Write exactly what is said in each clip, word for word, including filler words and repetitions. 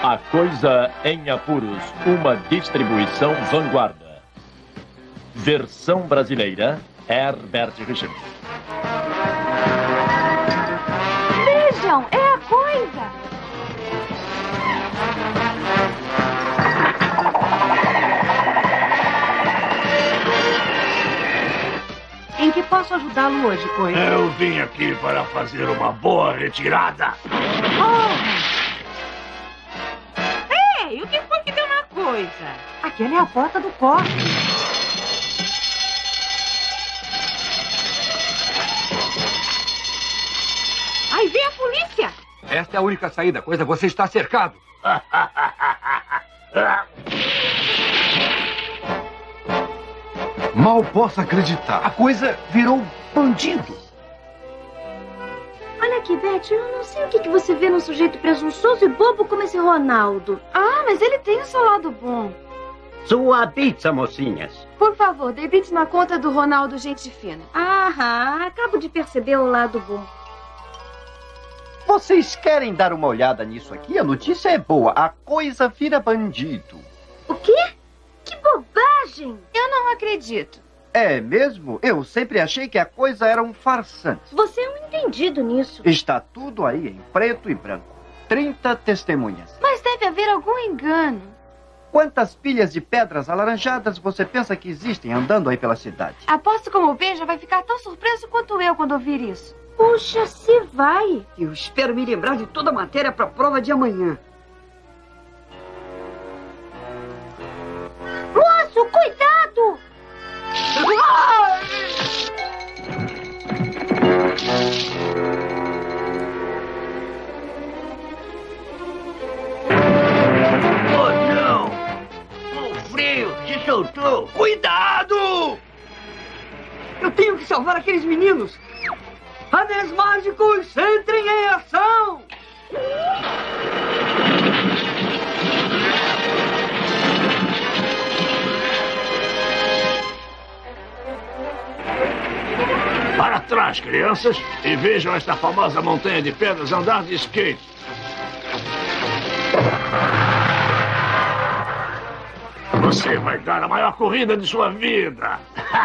A Coisa em Apuros, uma distribuição Vanguarda. Versão brasileira, Herbert Richards. Vejam, é a Coisa. Em que posso ajudá-lo hoje, Coisa? Eu vim aqui para fazer uma boa retirada. Oh! Ei, o que foi que deu na Coisa? Aquela é a porta do cofre. Aí vem a polícia. Esta é a única saída, Coisa. Você está cercado. Mal posso acreditar. A Coisa virou bandido. Olha aqui, Beth, eu não sei o que, que você vê num sujeito presunçoso e bobo como esse Ronaldo. Ah, mas ele tem o seu lado bom. Sua pizza, mocinhas. Por favor, debite na conta do Ronaldo, gente fina. Ah, acabo de perceber o lado bom. Vocês querem dar uma olhada nisso aqui? A notícia é boa. A Coisa vira bandido. O quê? Que bobagem! Eu não acredito. É mesmo? Eu sempre achei que a Coisa era um farsante. Você é um entendido nisso. Está tudo aí em preto e branco. trinta testemunhas. Mas deve haver algum engano. Quantas pilhas de pedras alaranjadas você pensa que existem andando aí pela cidade? Aposto como o Benja vai ficar tão surpreso quanto eu quando ouvir isso. Puxa, se vai. Eu espero me lembrar de toda a matéria para a prova de amanhã. Moço, cuidado! Oh, não! O frio se soltou! Cuidado! Eu tenho que salvar aqueles meninos! Anéis mágicos, entrem em ação! Para trás, crianças, e vejam esta famosa montanha de pedras andar de skate. Você vai dar a maior corrida de sua vida.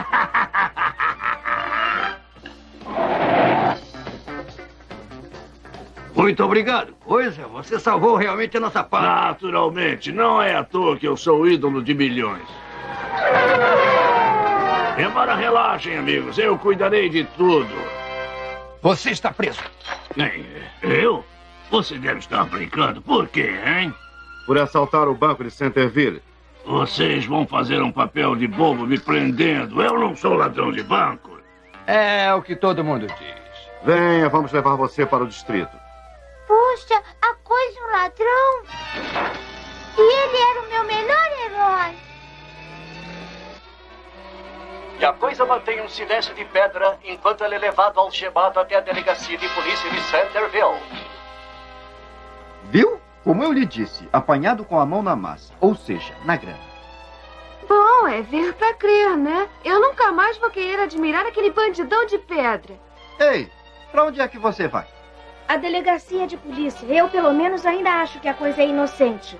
Muito obrigado, Coisa. Você salvou realmente a nossa paz. Naturalmente, não é à toa que eu sou o ídolo de milhões. Embora relaxem, amigos, eu cuidarei de tudo. Você está preso. Quem? Eu? Você deve estar brincando. Por quê, hein? Por assaltar o banco de Centerville. Vocês vão fazer um papel de bobo me prendendo. Eu não sou ladrão de banco. É o que todo mundo diz. Venha, vamos levar você para o distrito. Puxa, a Coisa é um ladrão. E ele era o meu melhor herói. E a Coisa mantém um silêncio de pedra enquanto ele é levado algemado até a delegacia de polícia de Centerville. Viu? Como eu lhe disse, apanhado com a mão na massa, ou seja, na grana. Bom, é ver pra crer, né? Eu nunca mais vou querer admirar aquele bandidão de pedra. Ei, pra onde é que você vai? A delegacia de polícia. Eu, pelo menos, ainda acho que a Coisa é inocente.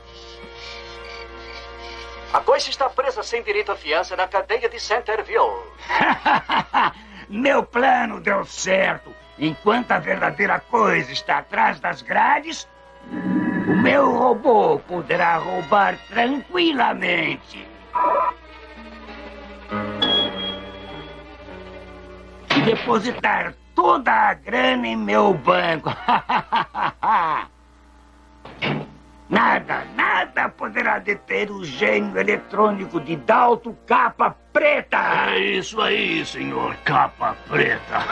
A Coisa está presa sem direito à fiança na cadeia de Centerville. Meu plano deu certo. Enquanto a verdadeira Coisa está atrás das grades, o meu robô poderá roubar tranquilamente. E depositar toda a grana em meu banco. Nada, nada poderá deter o gênio eletrônico de Dalton Capa Preta. É isso aí, senhor Capa Preta.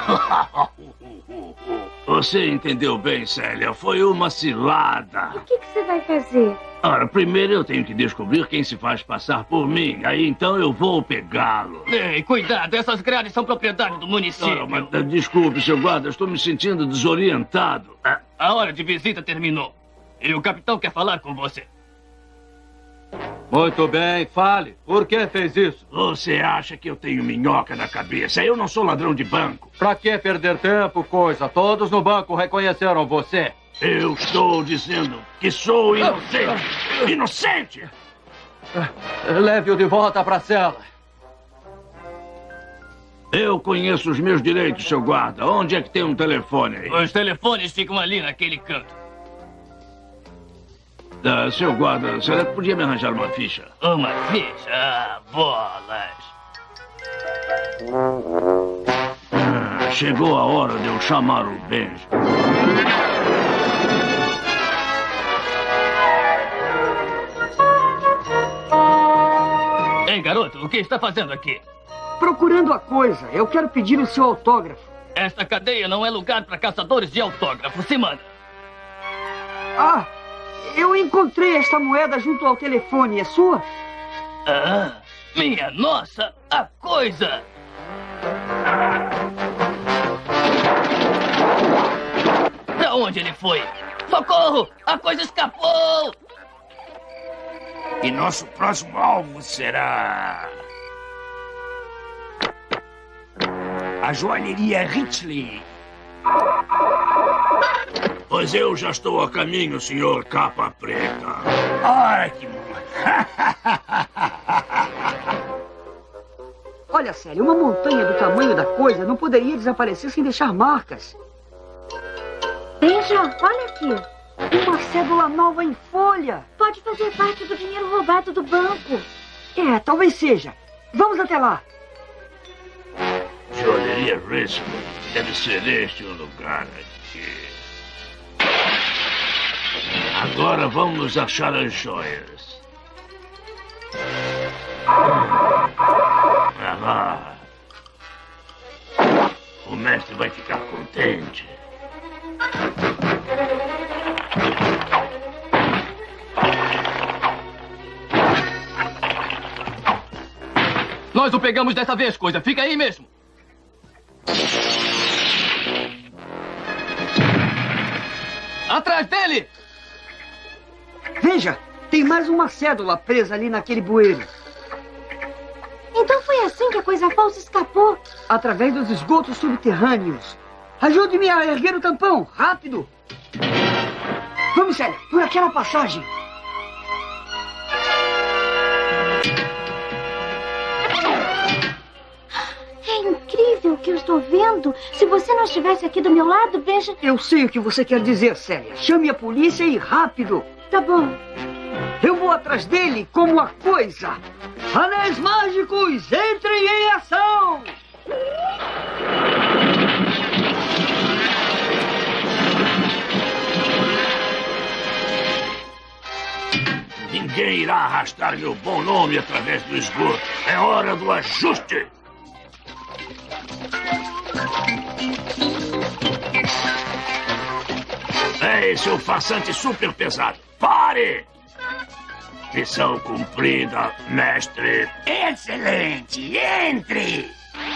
Você entendeu bem, Célia. Foi uma cilada. O que, que você vai fazer? Ora, primeiro eu tenho que descobrir quem se faz passar por mim. Aí então eu vou pegá-lo. Ei, cuidado, essas grades são propriedade do município. Ora, mas, desculpe, seu guarda, estou me sentindo desorientado. A hora de visita terminou. E o capitão quer falar com você. Muito bem, fale. Por que fez isso? Você acha que eu tenho minhoca na cabeça? Eu não sou ladrão de banco. Pra que perder tempo, Coisa? Todos no banco reconheceram você. Eu estou dizendo que sou inocente. Inocente! Leve-o de volta para a cela. Eu conheço os meus direitos, seu guarda. Onde é que tem um telefone aí? Os telefones ficam ali naquele canto. Ah, seu guarda, será que podia me arranjar uma ficha? Uma ficha? Ah, bolas. Ah, chegou a hora de eu chamar o Benji. Ei, garoto, o que está fazendo aqui? Procurando a coisa. Eu quero pedir o seu autógrafo. Esta cadeia não é lugar para caçadores de autógrafo. Se manda. Ah, eu encontrei esta moeda junto ao telefone. É sua? Ah, minha nossa, a coisa! Pra onde ele foi? Socorro! A coisa escapou! E nosso próximo alvo será... a joalheria Ritchie. Pois eu já estou a caminho, senhor Capa Preta. Ótimo! Olha, sério, uma montanha do tamanho da coisa não poderia desaparecer sem deixar marcas. Benja, olha aqui. Uma cédula nova em folha. Pode fazer parte do dinheiro roubado do banco. É, talvez seja. Vamos até lá. Joalheria Richmond. Deve ser este o lugar aqui. Agora vamos achar as joias. Ah, o mestre vai ficar contente. Nós o pegamos dessa vez, coisa. Fica aí mesmo. Atrás dele! Veja, tem mais uma cédula presa ali naquele bueiro. Então foi assim que a coisa falsa escapou? Através dos esgotos subterrâneos. Ajude-me a erguer o tampão, rápido! Vamos, Célia, por aquela passagem. É incrível o que eu estou vendo. Se você não estivesse aqui do meu lado, Benja... Eu sei o que você quer dizer, Célia. Chame a polícia e rápido. Tá bom. Eu vou atrás dele como a coisa. Anéis mágicos, entrem em ação! Ninguém irá arrastar meu bom nome através do esgoto. É hora do ajuste. Ei, seu farsante super pesado. Pare! Missão cumprida, mestre. Excelente! Entre!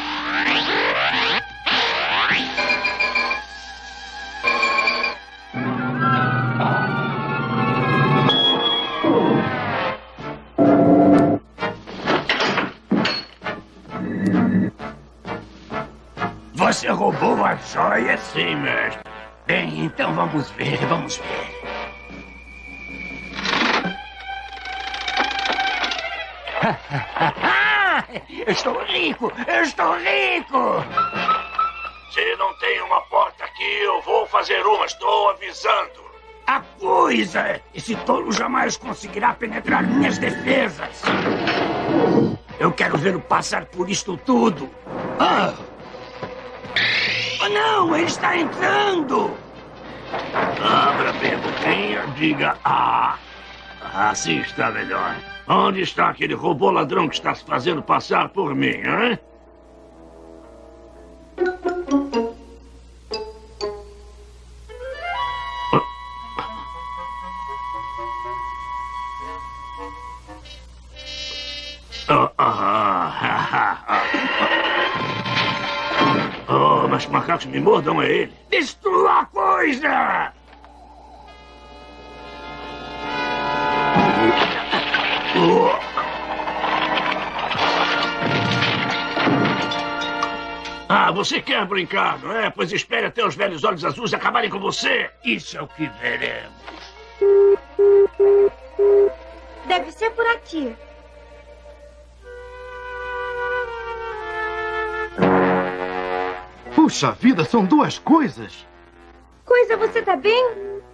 Você roubou a joia? Sim, mestre. Bem, então vamos ver, vamos ver. Eu estou rico! Eu estou rico! Se não tem uma porta aqui, eu vou fazer uma. Estou avisando. A coisa! Esse tolo jamais conseguirá penetrar minhas defesas. Eu quero vê-lo passar por isto tudo. Ah! Oh, não! Ele está entrando! Abra bem a boquinha, diga ah. Assim está melhor. Onde está aquele robô ladrão que está se fazendo passar por mim, hein? Oh, ah, oh, mas macacos me mordam é ele. Destrua a coisa! Ah, você quer brincar, não é? Pois espere até os velhos olhos azuis acabarem com você. Isso é o que veremos. Deve ser por aqui. Puxa vida, são duas coisas. Coisa, você tá bem?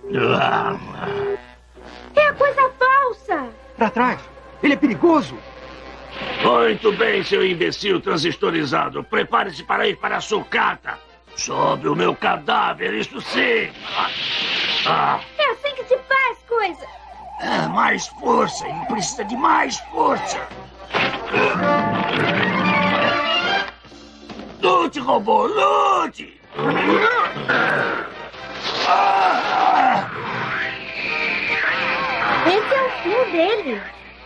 É a coisa falsa. Pra trás. Ele é perigoso. Muito bem, seu imbecil transistorizado. Prepare-se para ir para a sucata. Sob o meu cadáver, isso sim. Ah. É assim que se faz, coisa. Ah, mais força. Ele precisa de mais força. Lute, robô, lute! Ah. Esse é o fim dele.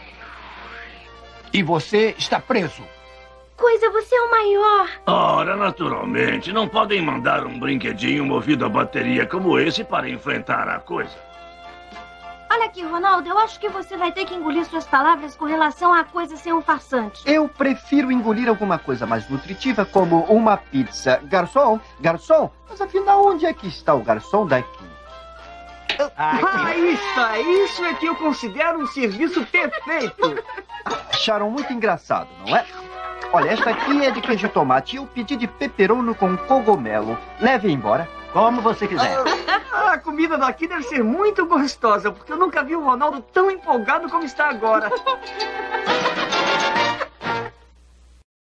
E você está preso. Coisa, você é o maior. Ora, naturalmente, não podem mandar um brinquedinho movido a bateria como esse para enfrentar a coisa. Olha aqui, Ronaldo, eu acho que você vai ter que engolir suas palavras com relação à coisa ser um farsante. Eu prefiro engolir alguma coisa mais nutritiva, como uma pizza. Garçom, garçom, mas afinal, onde é que está o garçom daqui? Ah, isso aí, isso é que eu considero um serviço perfeito. Acharam muito engraçado, não é? Olha, esta aqui é de queijo e tomate e eu pedi de pepperoni com cogumelo. Leve embora. Como você quiser. A comida daqui deve ser muito gostosa, porque eu nunca vi o Ronaldo tão empolgado como está agora.